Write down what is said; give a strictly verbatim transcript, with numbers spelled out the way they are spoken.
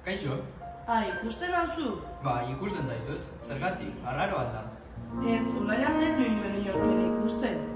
Kaixo? Ah, ikusten nauzu? Ba, ikusten zaitut. Zergatik, arraroa da. Ez, orain arte ez ninduen inork ere ikusten.